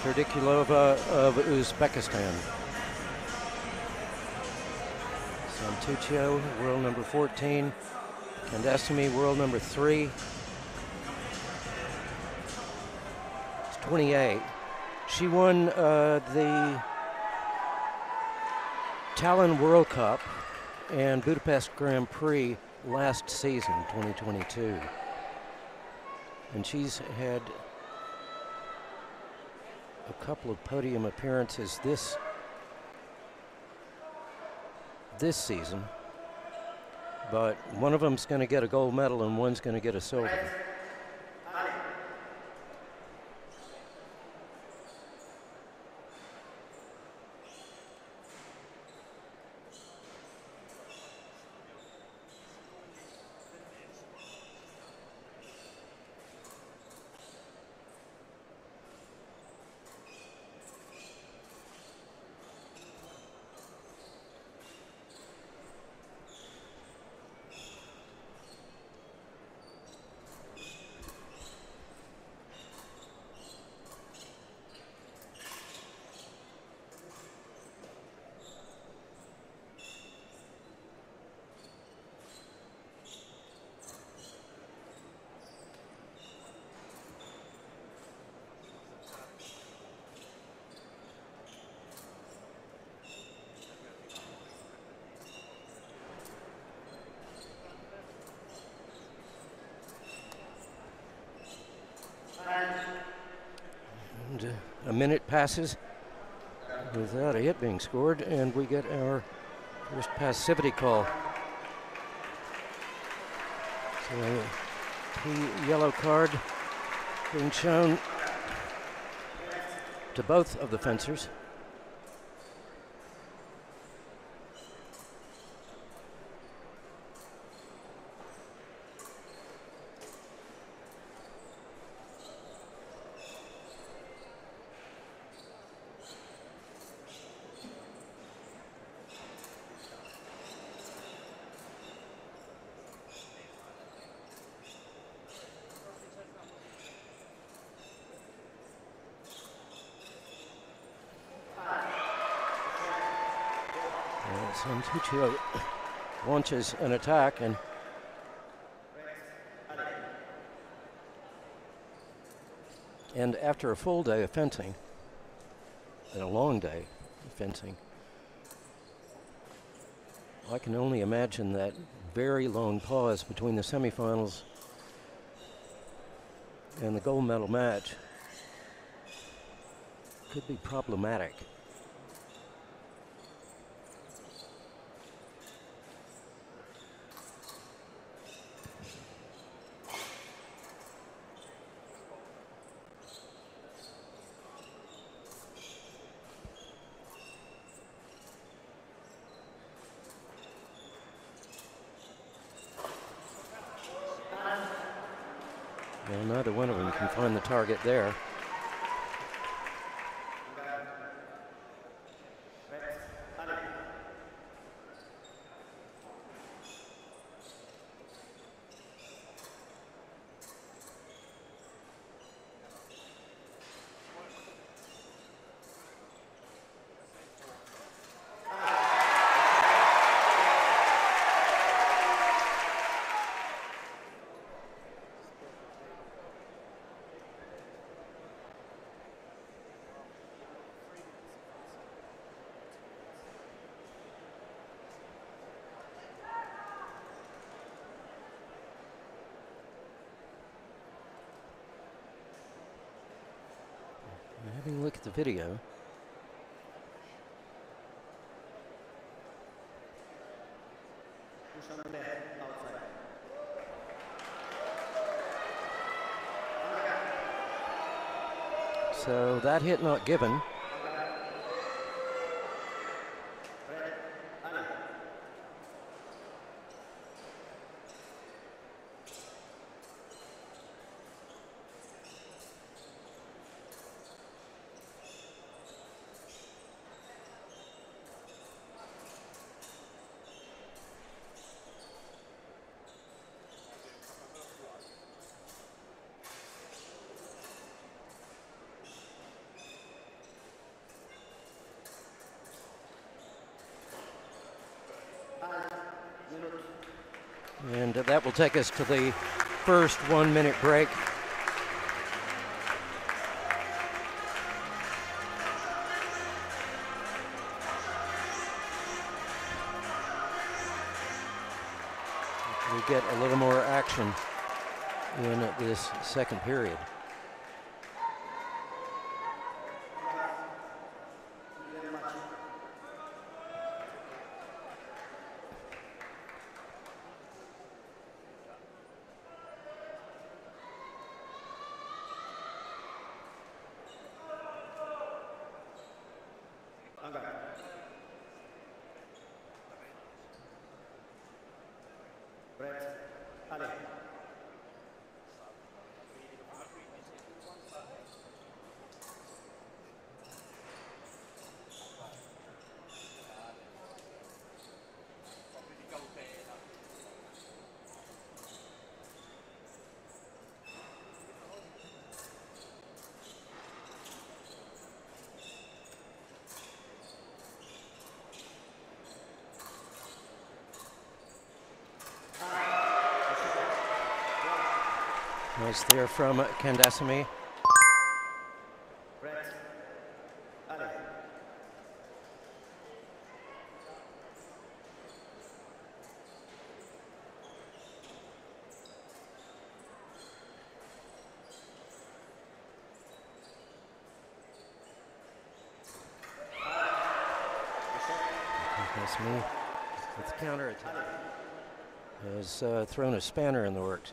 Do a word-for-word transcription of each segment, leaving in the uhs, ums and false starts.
Turdikulova of Uzbekistan. Santuccio, world number fourteen. Candassamy, world number three. It's twenty-eight. She won uh, the Tallinn World Cup and Budapest Grand Prix last season, twenty twenty-two. And she's had a couple of podium appearances this this season, but one of them's going to get a gold medal and one's going to get a silver. And uh, a minute passes without a hit being scored, and we get our first passivity call. So, the yellow card being shown to both of the fencers. Santuccio launches an attack, and and after a full day of fencing, and a long day of fencing, I can only imagine that very long pause between the semifinals and the gold medal match could be problematic. Well, neither one of them can find the target there. Having a look at the video. So that hit not given. And that will take us to the first one-minute break. We get a little more action in this second period. Nice there from Candassamy. Candassamy with the counter attack has uh, thrown a spanner in the works.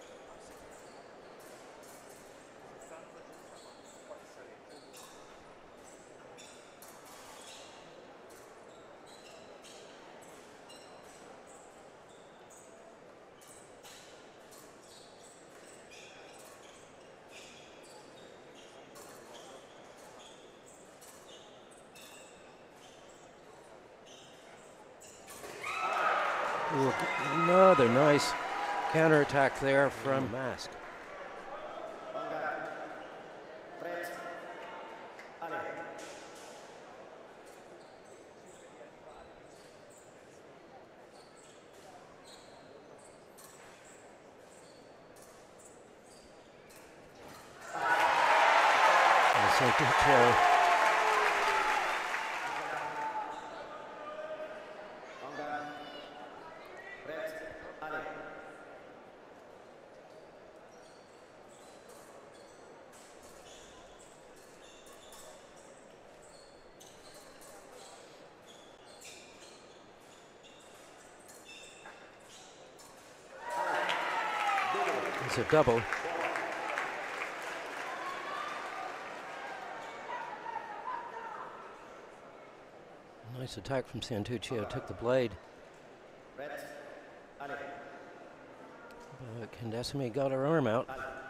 Ooh, another nice counterattack there from Mask. Santuccio. It's a double. Nice attack from Santuccio, took the blade. But Candassamy got her arm out.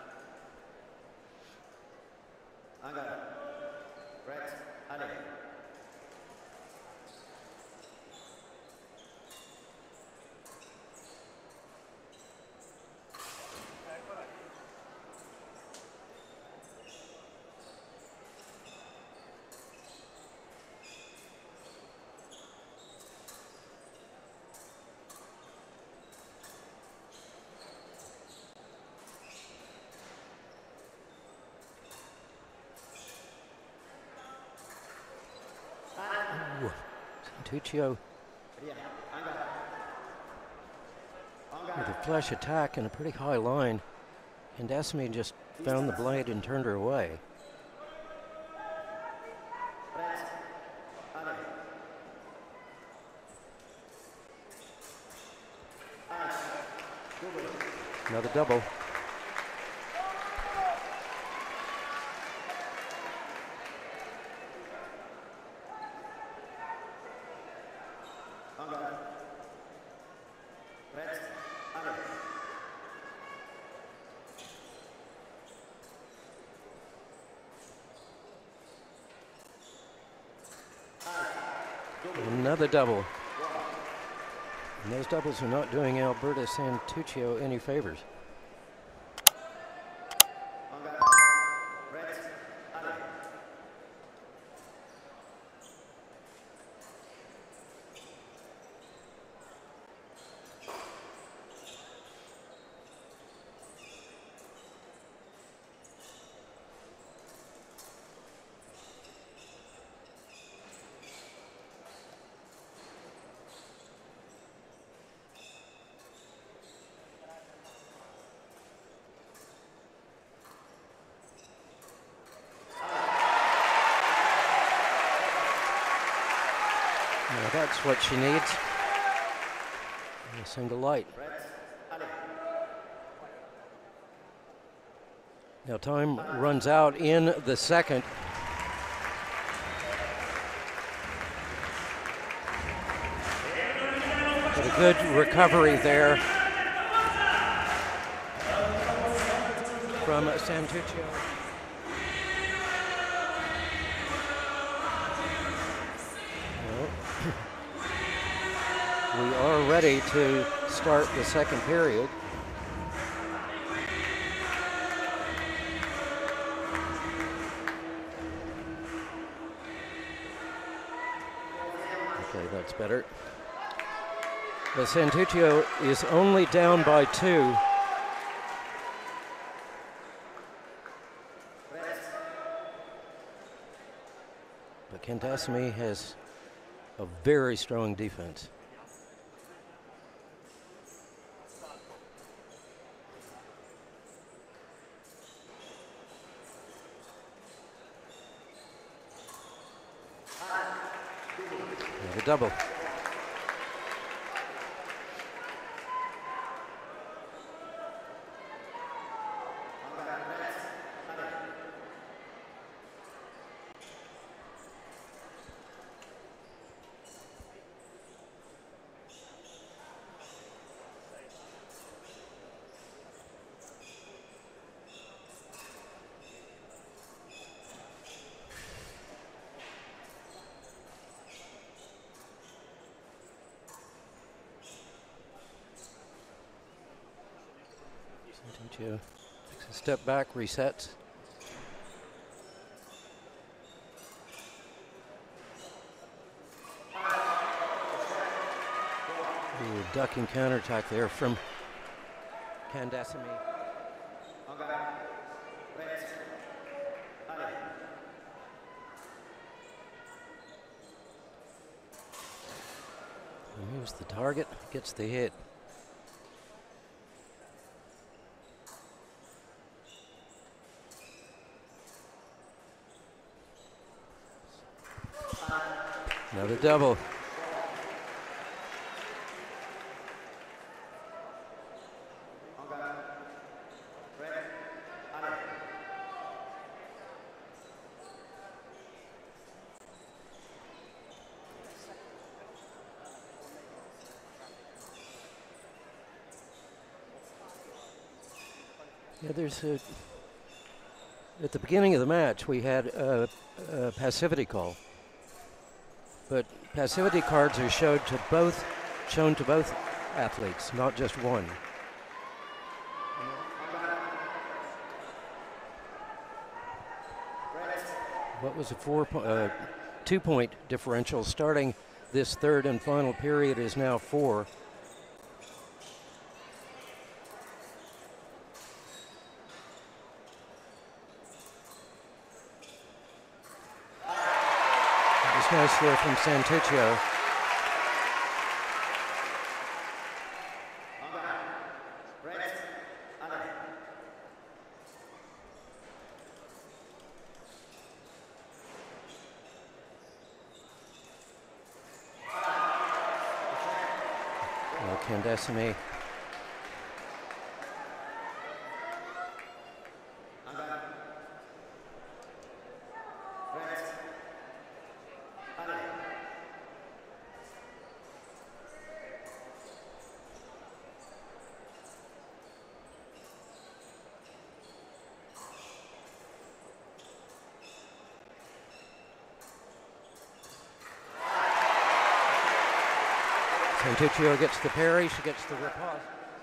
Santuccio with a flush attack and a pretty high line. Candassamy just found the blade and turned her away. Another double. Another double. And those doubles are not doing Alberta Santuccio any favors. Now that's what she needs. A single light. Now time runs out in the second. But a good recovery there from Santuccio. We are ready to start the second period. Okay, that's better. The Santuccio is only down by two. But Candassamy has a very strong defense. The double. Santuccio takes a step back, resets. Ooh, ducking counterattack there from Candassamy. And here's the target, gets the hit. Another double. Yeah, there's a, at the beginning of the match we had a, a passivity call. But passivity cards are showed to both, shown to both athletes, not just one. What was a four, uh, two-point differential starting this third and final period is now four. Nice there from Santuccio. Well, Candassamy. Santuccio gets the parry, she gets the riposte.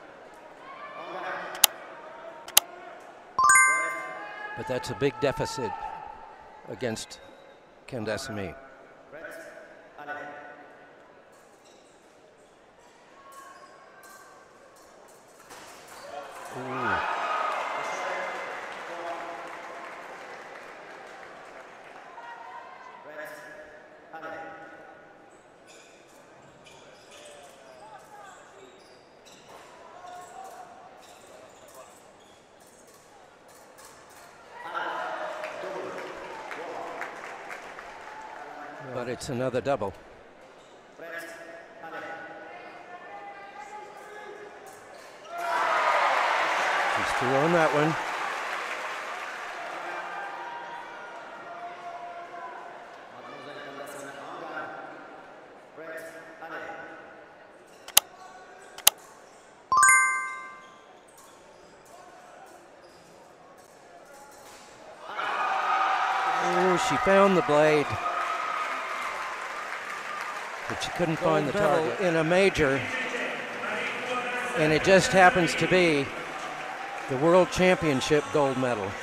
But that's a big deficit against Candassamy. Ooh. But it's another double. She won that one. Oh, she found the blade, but she couldn't find the target in a major, and it just happens to be the World Championship gold medal.